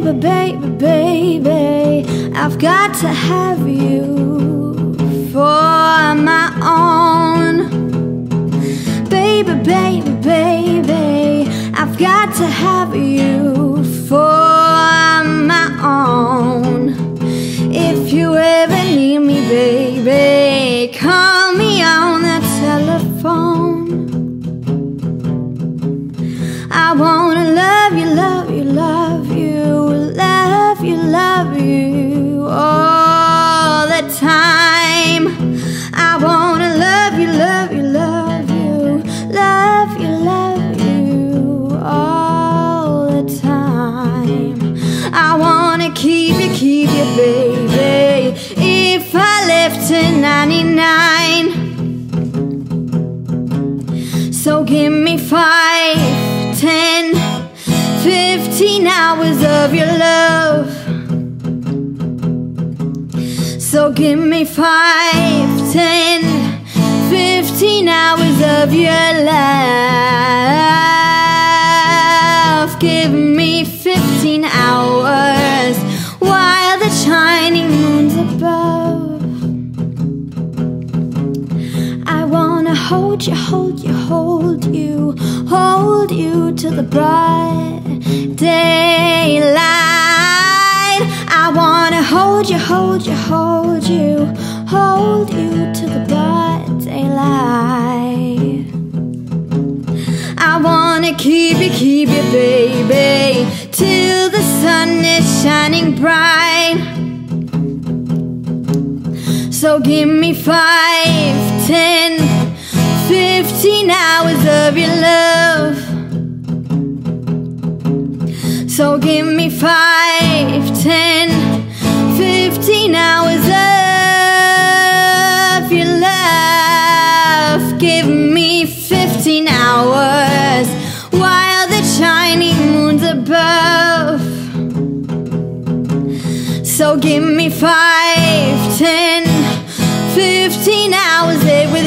Baby, baby, baby, I've got to have you for my own. Baby, baby, baby, I've got to have you for my own. If you ever need me, baby, call me on the telephone. I wanna love you, love you, love you, love you, love you all the time. I wanna love you, love you, love you, love you, love you all the time. I wanna keep you, baby, if I live to 99. So give me 5, 10, 15 hours of your love. So give me 5, 10, 15 hours of your love. Give me 15 hours while the shining moon's above. I wanna hold you, hold you, hold you, hold you to the bright daylight. I wanna hold you, hold you, hold you, hold you to the bright daylight. I wanna keep you, baby, till the sun is shining bright. So give me 5, 10, 15 hours of your love. So give me 5, 10, 15 hours of your love. Give me 15 hours while the shining moon's above. So give me 5, 10, 15 hours.